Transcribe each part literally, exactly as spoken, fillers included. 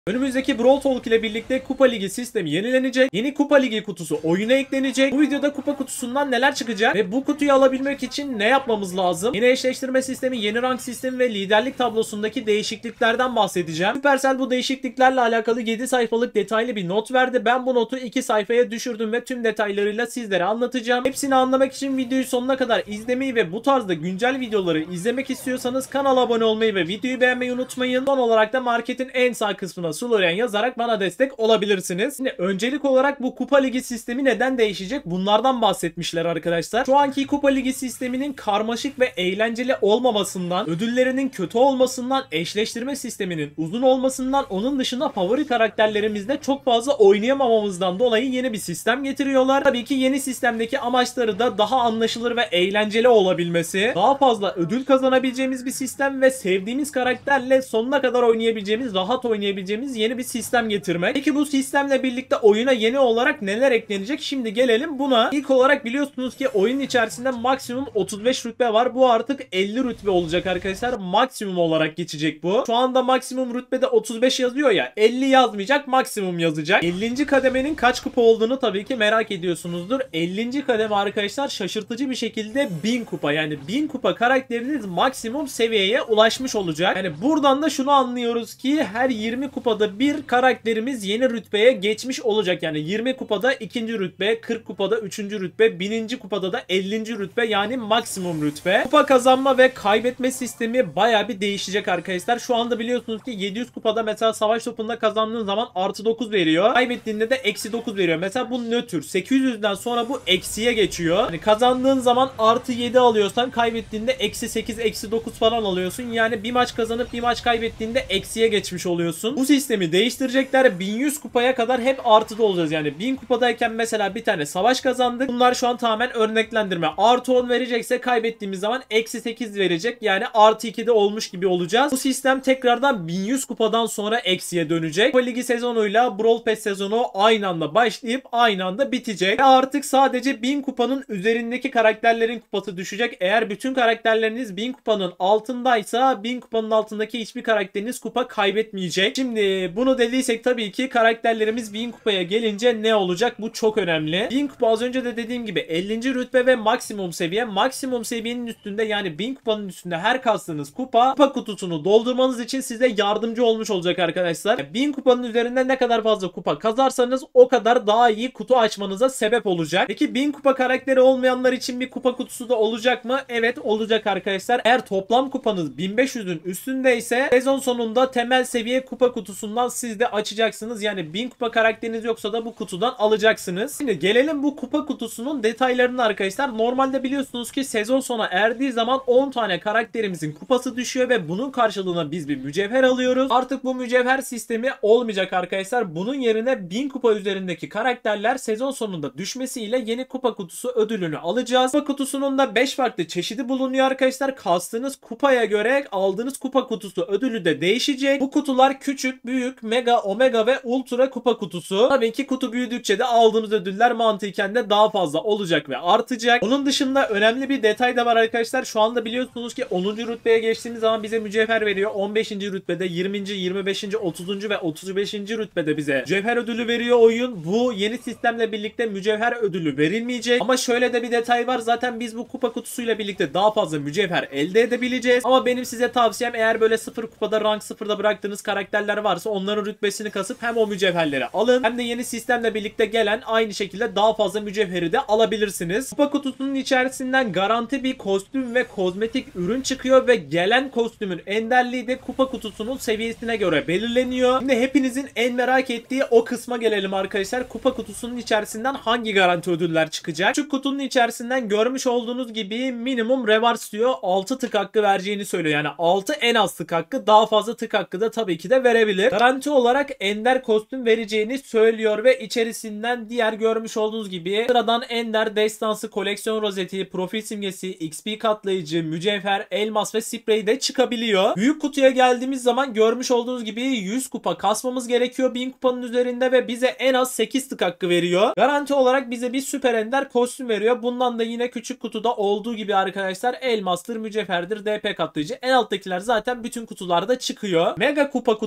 Önümüzdeki Brawl Talk ile birlikte Kupa Ligi sistemi yenilenecek. Yeni Kupa Ligi kutusu oyuna eklenecek. Bu videoda kupa kutusundan neler çıkacak ve bu kutuyu alabilmek için ne yapmamız lazım? Yeni eşleştirme sistemi, yeni rank sistemi ve liderlik tablosundaki değişikliklerden bahsedeceğim. Supercell bu değişikliklerle alakalı yedi sayfalık detaylı bir not verdi. Ben bu notu iki sayfaya düşürdüm ve tüm detaylarıyla sizlere anlatacağım. Hepsini anlamak için videoyu sonuna kadar izlemeyi ve bu tarzda güncel videoları izlemek istiyorsanız kanala abone olmayı ve videoyu beğenmeyi unutmayın. Son olarak da marketin en sağ kısmına Sulorian yazarak bana destek olabilirsiniz. Şimdi öncelik olarak bu Kupa Ligi sistemi neden değişecek? Bunlardan bahsetmişler arkadaşlar. Şu anki Kupa Ligi sisteminin karmaşık ve eğlenceli olmamasından, ödüllerinin kötü olmasından, eşleştirme sisteminin uzun olmasından, onun dışında favori karakterlerimizde çok fazla oynayamamamızdan dolayı yeni bir sistem getiriyorlar. Tabii ki yeni sistemdeki amaçları da daha anlaşılır ve eğlenceli olabilmesi, daha fazla ödül kazanabileceğimiz bir sistem ve sevdiğimiz karakterle sonuna kadar oynayabileceğimiz, rahat oynayabileceğimiz yeni bir sistem getirmek. Peki bu sistemle birlikte oyuna yeni olarak neler eklenecek? Şimdi gelelim buna. İlk olarak biliyorsunuz ki oyun içerisinde maksimum otuz beş rütbe var. Bu artık elli rütbe olacak arkadaşlar. Maksimum olarak geçecek bu. Şu anda maksimum rütbede otuz beş yazıyor ya. elli yazmayacak, maksimum yazacak. ellinci kademenin kaç kupa olduğunu tabii ki merak ediyorsunuzdur. ellinci kademe arkadaşlar şaşırtıcı bir şekilde bin kupa. Yani bin kupa karakteriniz maksimum seviyeye ulaşmış olacak. Yani buradan da şunu anlıyoruz ki her yirmi kupada bir karakterimiz yeni rütbeye geçmiş olacak. Yani yirmi kupada ikinci rütbe, kırk kupada üçüncü rütbe, bininci kupada da ellinci rütbe, yani maksimum rütbe. Kupa kazanma ve kaybetme sistemi baya bir değişecek arkadaşlar. Şu anda biliyorsunuz ki yedi yüz kupada mesela savaş topunda kazandığın zaman artı dokuz veriyor. Kaybettiğinde de eksi dokuz veriyor. Mesela bu nötr. sekiz yüzden sonra bu eksiye geçiyor. Yani kazandığın zaman artı yedi alıyorsan kaybettiğinde eksi sekiz, eksi dokuz falan alıyorsun. Yani bir maç kazanıp bir maç kaybettiğinde eksiye geçmiş oluyorsun. Bu sistemi değiştirecekler. bin yüz kupaya kadar hep artıda olacağız. Yani bin kupadayken mesela bir tane savaş kazandık. Bunlar şu an tamamen örneklendirme. Artı on verecekse kaybettiğimiz zaman eksi sekiz verecek. Yani artı ikide olmuş gibi olacağız. Bu sistem tekrardan bin yüz kupadan sonra eksiye dönecek. Kupa Ligi sezonuyla Brawl Pass sezonu aynı anda başlayıp aynı anda bitecek. Ve artık sadece bin kupanın üzerindeki karakterlerin kupası düşecek. Eğer bütün karakterleriniz bin kupanın altındaysa bin kupanın altındaki hiçbir karakteriniz kupa kaybetmeyecek. Şimdi bunu dediysek tabii ki karakterlerimiz bin kupaya gelince ne olacak? Bu çok önemli. bin kupa az önce de dediğim gibi ellinci rütbe ve maksimum seviye. Maksimum seviyenin üstünde, yani bin kupanın üstünde her kastığınız kupa, kupa kutusunu doldurmanız için size yardımcı olmuş olacak arkadaşlar. bin kupanın üzerinde ne kadar fazla kupa kazarsanız o kadar daha iyi kutu açmanıza sebep olacak. Peki bin kupa karakteri olmayanlar için bir kupa kutusu da olacak mı? Evet, olacak arkadaşlar. Eğer toplam kupanız bin beş yüzün üstündeyse sezon sonunda temel seviye kupa kutusundan siz de açacaksınız. Yani bin kupa karakteriniz yoksa da bu kutudan alacaksınız. Şimdi gelelim bu kupa kutusunun detaylarına arkadaşlar. Normalde biliyorsunuz ki sezon sona erdiği zaman on tane karakterimizin kupası düşüyor ve bunun karşılığına biz bir mücevher alıyoruz. Artık bu mücevher sistemi olmayacak arkadaşlar. Bunun yerine bin kupa üzerindeki karakterler sezon sonunda düşmesiyle yeni kupa kutusu ödülünü alacağız. Kupa kutusunun da beş farklı çeşidi bulunuyor arkadaşlar. Kastığınız kupaya göre aldığınız kupa kutusu ödülü de değişecek. Bu kutular küçük, büyük, mega, omega ve ultra kupa kutusu. Tabii ki kutu büyüdükçe de aldığımız ödüller mantıken de daha fazla olacak ve artacak. Onun dışında önemli bir detay da var arkadaşlar. Şu anda biliyorsunuz ki onuncu rütbeye geçtiğimiz zaman bize mücevher veriyor. on beşinci rütbede, yirminci, yirmi beşinci, otuzuncu ve otuz beşinci rütbede bize mücevher ödülü veriyor oyun. Bu yeni sistemle birlikte mücevher ödülü verilmeyecek. Ama şöyle de bir detay var. Zaten biz bu kupa kutusuyla birlikte daha fazla mücevher elde edebileceğiz. Ama benim size tavsiyem, eğer böyle sıfır kupada, rank sıfırda bıraktığınız karakterler varsa onların rütbesini kasıp hem o mücevherleri alın hem de yeni sistemle birlikte gelen aynı şekilde daha fazla mücevheri de alabilirsiniz. Kupa kutusunun içerisinden garanti bir kostüm ve kozmetik ürün çıkıyor ve gelen kostümün enderliği de kupa kutusunun seviyesine göre belirleniyor. Şimdi hepinizin en merak ettiği o kısma gelelim arkadaşlar. Kupa kutusunun içerisinden hangi garanti ödüller çıkacak? Şu kutunun içerisinden görmüş olduğunuz gibi minimum rewards diyor. altı tık hakkı vereceğini söylüyor. Yani altı en az tık hakkı, daha fazla tık hakkı da tabii ki de verebilir. Garanti olarak ender kostüm vereceğini söylüyor ve içerisinden diğer görmüş olduğunuz gibi sıradan ender, destansı, koleksiyon rozeti, profil simgesi, X P katlayıcı, mücevher, elmas ve sprey de çıkabiliyor. Büyük kutuya geldiğimiz zaman görmüş olduğunuz gibi yüz kupa kasmamız gerekiyor bin kupanın üzerinde ve bize en az sekiz tık hakkı veriyor. Garanti olarak bize bir süper ender kostüm veriyor. Bundan da yine küçük kutuda olduğu gibi arkadaşlar elmastır, mücevherdir, D P katlayıcı. En alttakiler zaten bütün kutularda çıkıyor. Mega kupa kutusuna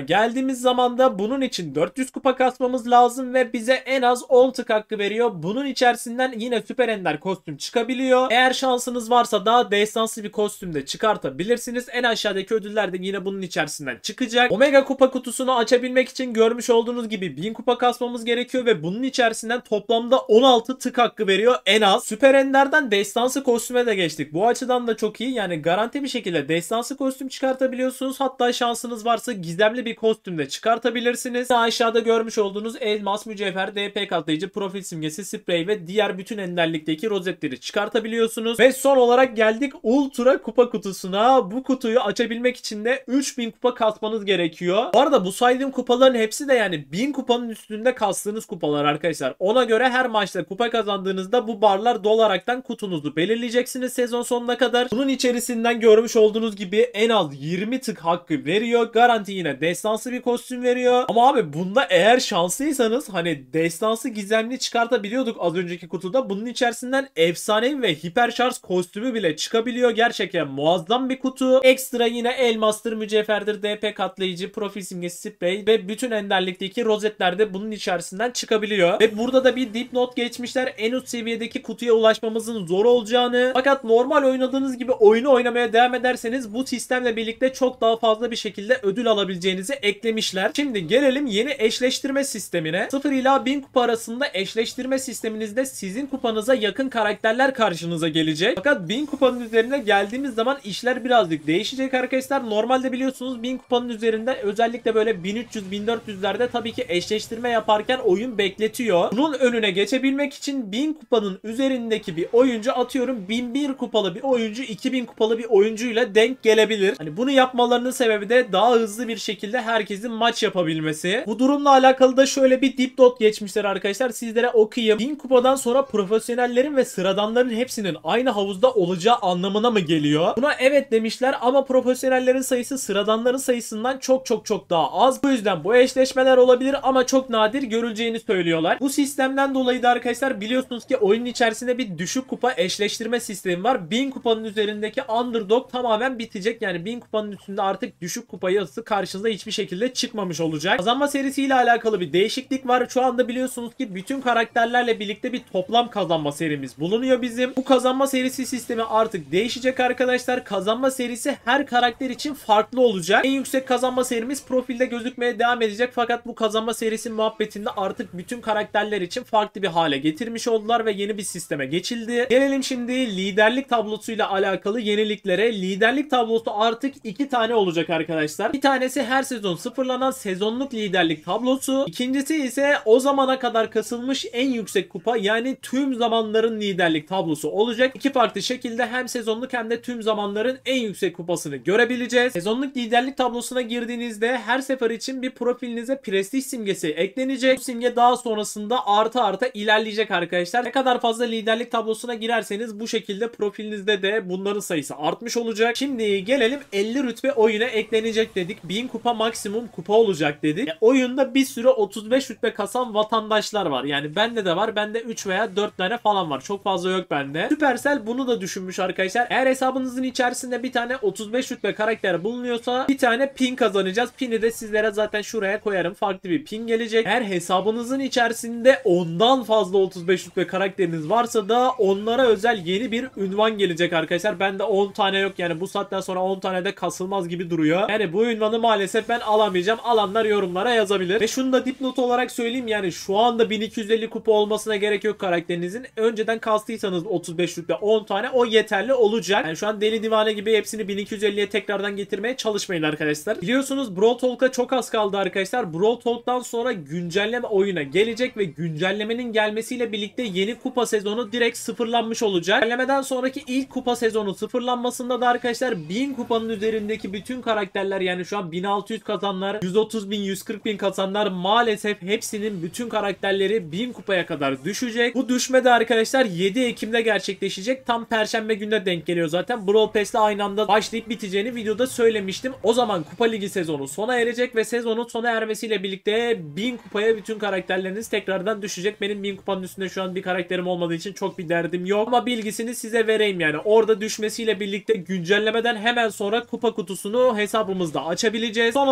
geldiğimiz zaman da bunun için dört yüz kupa kasmamız lazım ve bize en az on tık hakkı veriyor. Bunun içerisinden yine süper ender kostüm çıkabiliyor. Eğer şansınız varsa daha destansı bir kostüm de çıkartabilirsiniz. En aşağıdaki ödüller de yine bunun içerisinden çıkacak. Omega kupa kutusunu açabilmek için görmüş olduğunuz gibi bin kupa kasmamız gerekiyor ve bunun içerisinden toplamda on altı tık hakkı veriyor en az. Süper enderden destansı kostüme de geçtik. Bu açıdan da çok iyi. Yani garanti bir şekilde destansı kostüm çıkartabiliyorsunuz. Hatta şansınız varsa gizemli bir kostüm de çıkartabilirsiniz. Daha aşağıda görmüş olduğunuz elmas, mücevher, D P katlayıcı, profil simgesi, sprey ve diğer bütün enderlikteki rozetleri çıkartabiliyorsunuz. Ve son olarak geldik ultra kupa kutusuna. Bu kutuyu açabilmek için de üç bin kupa kasmanız gerekiyor. Bu arada bu saydığım kupaların hepsi de yani bin kupanın üstünde kastığınız kupalar arkadaşlar. Ona göre her maçta kupa kazandığınızda bu barlar dolaraktan kutunuzu belirleyeceksiniz sezon sonuna kadar. Bunun içerisinden görmüş olduğunuz gibi en az yirmi tık hakkı veriyor. Garanti yine destansı bir kostüm veriyor. Ama abi bunda eğer şanslıysanız hani destansı gizemli çıkartabiliyorduk az önceki kutuda. Bunun içerisinden efsanevi ve hiper şarj kostümü bile çıkabiliyor. Gerçekten muazzam bir kutu. Ekstra yine elmastır, mücevherdir, D P katlayıcı, profil simgesi, sprey ve bütün enderlikteki rozetler de bunun içerisinden çıkabiliyor. Ve burada da bir dipnot geçmişler. En üst seviyedeki kutuya ulaşmamızın zor olacağını. Fakat normal oynadığınız gibi oyunu oynamaya devam ederseniz bu sistemle birlikte çok daha fazla bir şekilde ödül alabileceğinizi eklemişler. Şimdi gelelim yeni eşleştirme sistemine. sıfır ila bin kupa arasında eşleştirme sisteminizde sizin kupanıza yakın karakterler karşınıza gelecek. Fakat bin kupanın üzerine geldiğimiz zaman işler birazcık değişecek arkadaşlar. Normalde biliyorsunuz bin kupanın üzerinde özellikle böyle bin üç yüz bin dört yüzlerde tabii ki eşleştirme yaparken oyun bekletiyor. Bunun önüne geçebilmek için bin kupanın üzerindeki bir oyuncu, atıyorum bin bir kupalı bir oyuncu iki bin kupalı bir oyuncuyla denk gelebilir. Hani bunu yapmalarının sebebi de daha hızlı bir şekilde herkesin maç yapabilmesi. Bu durumla alakalı da şöyle bir dipnot geçmişler arkadaşlar. Sizlere okuyayım. bin kupadan sonra profesyonellerin ve sıradanların hepsinin aynı havuzda olacağı anlamına mı geliyor? Buna evet demişler ama profesyonellerin sayısı sıradanların sayısından çok çok çok daha az. Bu yüzden bu eşleşmeler olabilir ama çok nadir görüleceğini söylüyorlar. Bu sistemden dolayı da arkadaşlar biliyorsunuz ki oyunun içerisinde bir düşük kupa eşleştirme sistemi var. bin kupanın üzerindeki underdog tamamen bitecek. Yani bin kupanın üstünde artık düşük kupa yazısı karşınıza hiçbir şekilde çıkmamış olacak. Kazanma serisiyle alakalı bir değişiklik var. Şu anda biliyorsunuz ki bütün karakterlerle birlikte bir toplam kazanma serimiz bulunuyor bizim. Bu kazanma serisi sistemi artık değişecek arkadaşlar. Kazanma serisi her karakter için farklı olacak. En yüksek kazanma serimiz profilde gözükmeye devam edecek. Fakat bu kazanma serisi muhabbetinde artık bütün karakterler için farklı bir hale getirmiş oldular ve yeni bir sisteme geçildi. Gelelim şimdi liderlik tablosuyla alakalı yeniliklere. Liderlik tablosu artık iki tane olacak arkadaşlar. Bir tanesi her sezon sıfırlanan sezonluk liderlik tablosu. İkincisi ise o zamana kadar kasılmış en yüksek kupa, yani tüm zamanların liderlik tablosu olacak. İki farklı şekilde hem sezonluk hem de tüm zamanların en yüksek kupasını görebileceğiz. Sezonluk liderlik tablosuna girdiğinizde her sefer için bir profilinize prestij simgesi eklenecek. Bu simge daha sonrasında artı arta ilerleyecek arkadaşlar. Ne kadar fazla liderlik tablosuna girerseniz bu şekilde profilinizde de bunların sayısı artmış olacak. Şimdi gelelim elli rütbe oyuna eklenecek dedik. bin kupa maksimum kupa olacak dedik. E, oyunda bir sürü otuz beş rütbe kasan vatandaşlar var. Yani bende de var. Bende üç veya dört tane falan var. Çok fazla yok bende. Supercell bunu da düşünmüş arkadaşlar. Eğer hesabınızın içerisinde bir tane otuz beş rütbe karakter bulunuyorsa bir tane pin kazanacağız. Pini de sizlere zaten şuraya koyarım. Farklı bir pin gelecek. Eğer hesabınızın içerisinde ondan fazla otuz beş rütbe karakteriniz varsa da onlara özel yeni bir ünvan gelecek arkadaşlar. Bende on tane yok. Yani bu saatten sonra on tane de kasılmaz gibi duruyor. Yani bu ünvanı maalesef ben alamayacağım. Alanlar yorumlara yazabilir. Ve şunu da dipnot olarak söyleyeyim. Yani şu anda bin iki yüz elli kupa olmasına gerek yok karakterinizin. Önceden kastıysanız otuz beş rütbe on tane o yeterli olacak. Yani şu an deli divane gibi hepsini bin iki yüz elliye tekrardan getirmeye çalışmayın arkadaşlar. Biliyorsunuz Brawl Talk'a çok az kaldı arkadaşlar. Brawl Talk'tan sonra güncelleme oyuna gelecek ve güncellemenin gelmesiyle birlikte yeni kupa sezonu direkt sıfırlanmış olacak. Güncellemeden sonraki ilk kupa sezonu sıfırlanmasında da arkadaşlar bin kupanın üzerindeki bütün karakterler, yani şu an bin altı yüz kazanlar, yüz otuz bin, yüz kırk bin kazanlar, maalesef hepsinin bütün karakterleri bin kupaya kadar düşecek. Bu düşme de arkadaşlar yedi Ekim'de gerçekleşecek. Tam Perşembe gününe denk geliyor zaten. Brawl Pass'le aynı anda başlayıp biteceğini videoda söylemiştim. O zaman Kupa Ligi sezonu sona erecek ve sezonun sona ermesiyle birlikte bin kupaya bütün karakterleriniz tekrardan düşecek. Benim bin kupanın üstünde şu an bir karakterim olmadığı için çok bir derdim yok. Ama bilgisini size vereyim yani. Orada düşmesiyle birlikte güncellemeden hemen sonra kupa kutusunu hesabımızda açabileceğiz. Son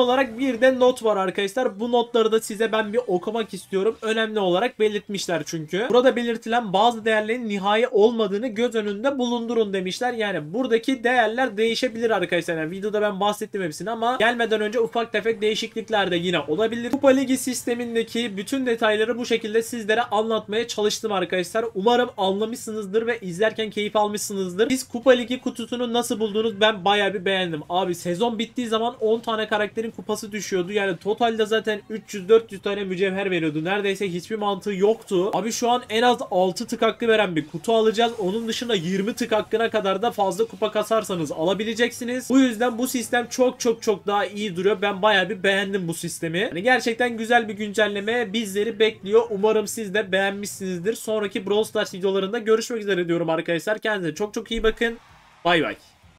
olarak bir de not var arkadaşlar. Bu notları da size ben bir okumak istiyorum. Önemli olarak belirtmişler çünkü. Burada belirtilen bazı değerlerin nihai olmadığını göz önünde bulundurun demişler. Yani buradaki değerler değişebilir arkadaşlar. Yani videoda ben bahsettim hepsini ama gelmeden önce ufak tefek değişiklikler de yine olabilir. Kupa Ligi sistemindeki bütün detayları bu şekilde sizlere anlatmaya çalıştım arkadaşlar. Umarım anlamışsınızdır ve izlerken keyif almışsınızdır. Siz Kupa Ligi kutusunu nasıl buldunuz? Ben bayağı bir beğendim. Abi sezon bittiği zaman on tane karakterin kupası düşüyordu. Yani totalde zaten üç yüz dört yüz tane mücevher veriyordu. Neredeyse hiçbir mantığı yoktu. Abi şu an en az altı tık hakkı veren bir kutu alacağız. Onun dışında yirmi tık hakkına kadar da fazla kupa kasarsanız alabileceksiniz. Bu yüzden bu sistem çok çok çok daha iyi duruyor. Ben bayağı bir beğendim bu sistemi. Yani gerçekten güzel bir güncelleme bizleri bekliyor. Umarım siz de beğenmişsinizdir. Sonraki Brawl Stars videolarında görüşmek üzere diyorum arkadaşlar. Kendinize çok çok iyi bakın. Bay bay.